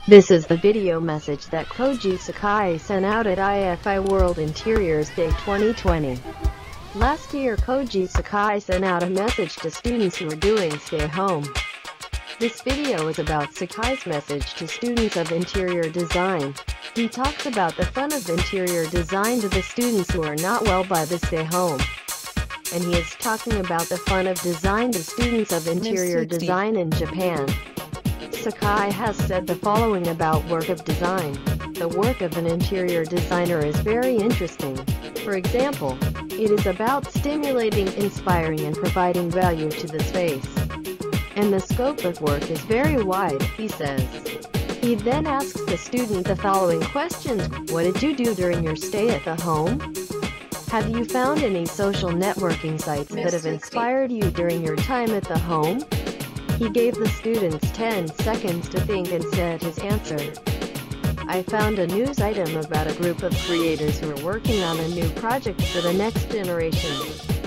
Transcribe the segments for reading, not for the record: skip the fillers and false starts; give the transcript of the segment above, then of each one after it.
This is the video message that Koji Sakai sent out at IFI World Interiors Day 2020. Last year, Koji Sakai sent out a message to students who are doing stay home. This video is about Sakai's message to students of interior design. He talks about the fun of interior design to the students who are not well by the stay home. And he is talking about the fun of design to students of interior design in Japan. Sakai has said the following about work of design. The work of an interior designer is very interesting. For example, it is about stimulating, inspiring and providing value to the space. And the scope of work is very wide, he says. He then asks the student the following questions. What did you do during your stay at the home? Have you found any social networking sites that have inspired you during your time at the home? He gave the students 10 seconds to think and said his answer. I found a news item about a group of creators who are working on a new project for the next generation.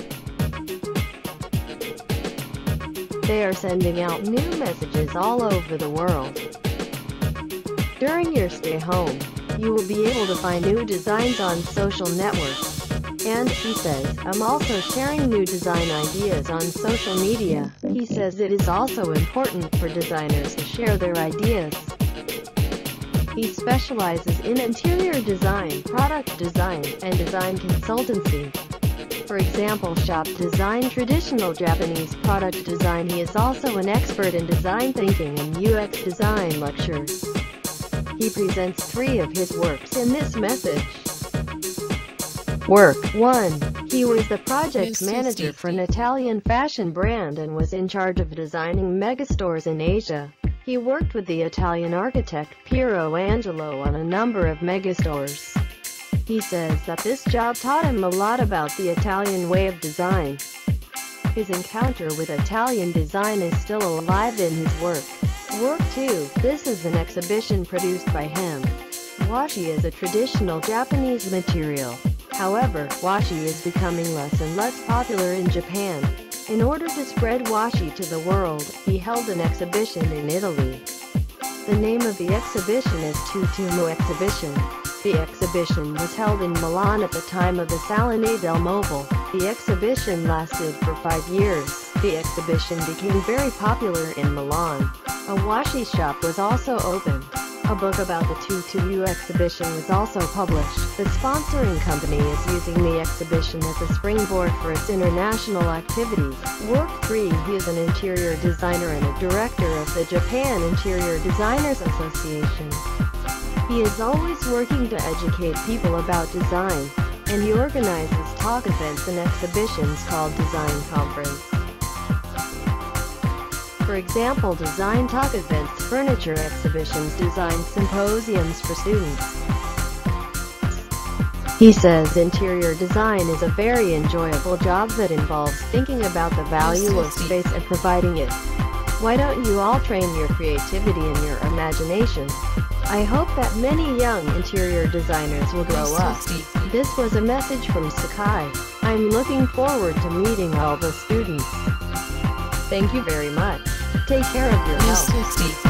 They are sending out new messages all over the world. During your stay home, you will be able to find new designs on social networks. And, he says, I'm also sharing new design ideas on social media. He says it is also important for designers to share their ideas. He specializes in interior design, product design, and design consultancy. For example, shop design, traditional Japanese product design. He is also an expert in design thinking and UX design lectures. He presents 3 of his works in this message. Work 1. He was the project manager for an Italian fashion brand and was in charge of designing megastores in Asia. He worked with the Italian architect Piero Angelo on a number of megastores. He says that this job taught him a lot about the Italian way of design. His encounter with Italian design is still alive in his work. Work 2. This is an exhibition produced by him. Washi is a traditional Japanese material. However, washi is becoming less and less popular in Japan. In order to spread washi to the world, he held an exhibition in Italy. The name of the exhibition is Tutumo Exhibition. The exhibition was held in Milan at the time of the Salone del Mobile. The exhibition lasted for 5 years. The exhibition became very popular in Milan. A washi shop was also opened. A book about the Tutumo exhibition was also published. The sponsoring company is using the exhibition as a springboard for its international activities. Work 3. He is an interior designer and a director of the Japan Interior Designers Association. He is always working to educate people about design, and he organizes talk events and exhibitions called Design Conference. For example, design talk events, furniture exhibitions, design symposiums for students. He says interior design is a very enjoyable job that involves thinking about the value of space and providing it. Why don't you all train your creativity and your imagination? I hope that many young interior designers will grow up. This was a message from Sakai. I'm looking forward to meeting all the students. Thank you very much. Take care of your health.